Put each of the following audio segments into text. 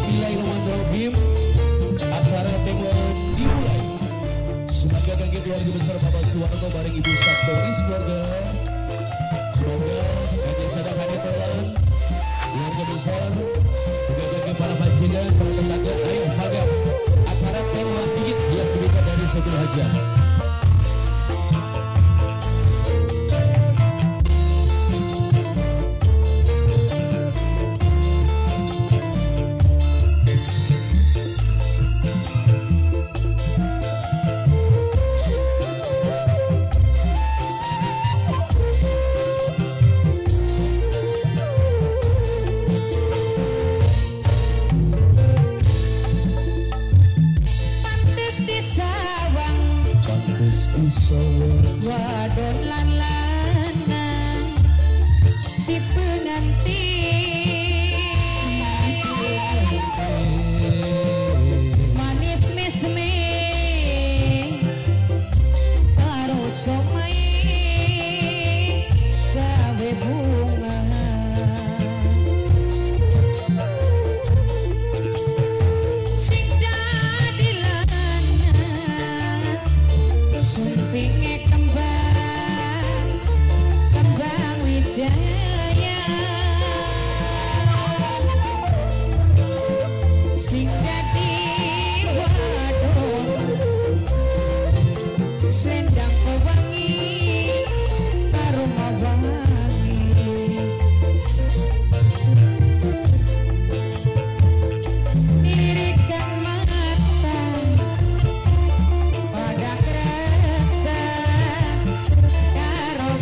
Bismillahirrahmanirrahim. Acara pengulangan dimulai. Semoga bagi keluarga besar Bapak Suwarto bareng Ibu Sabtoris keluarga. Semoga bagi sadar hadir perlahan keluarga besar, juga bagi para majikan, para tetangga, ayo hadap acara pengulangan dikit yang diberikan dari Saudara Hajar. Wadon lan lanang si pengantin manis mesme karo somai gawe bunga sing dadi lanang sumpinge Jaya sing dadi wadon selendang pewangi karo mawangi lirikan mata pada kerasa karo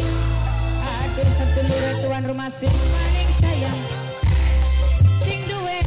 tuan rumah sing paling sayang sing duwe